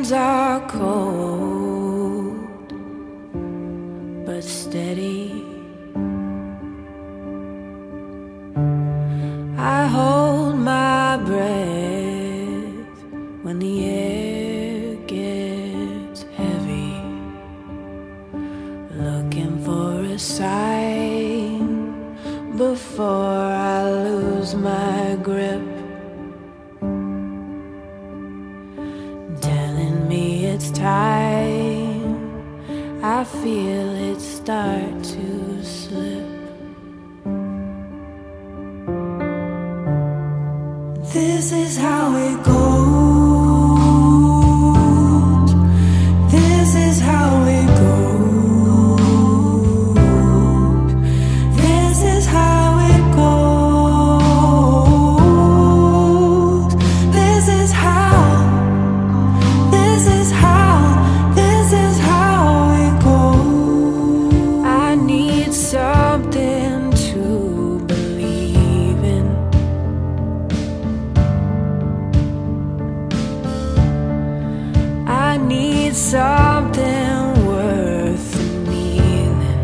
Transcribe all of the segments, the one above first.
hands are cold but steady. I hold my breath when the air gets heavy, looking for a sign before I lose my grip, telling me it's time. I feel it start to slip. This is how it goes. This is how it goes. This is how it goes. This is how. This is how. This is how it goes. I need something to believe in. I need something worth the kneeling.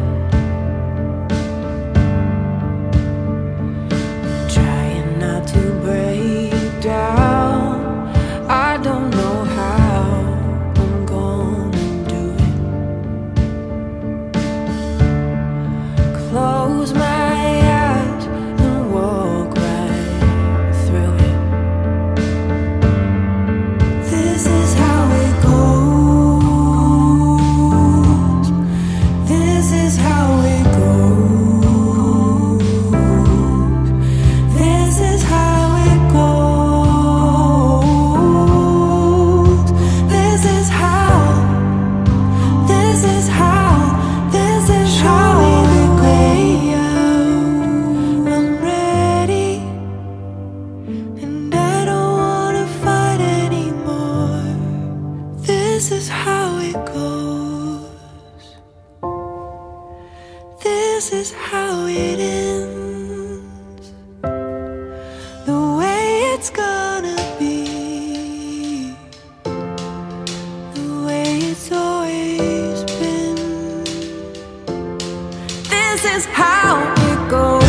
I'm trying not to break down. I don't know how I'm gonna do it. Close my eyes and walk right through it. This is how it goes. This is how it goes. This is how it goes. This is how. This is how. This is how it goes. I'm ready, and I don't wanna fight anymore. This is how it goes. This is how it ends. The way it's gonna be. The way it's always been. This is how it goes.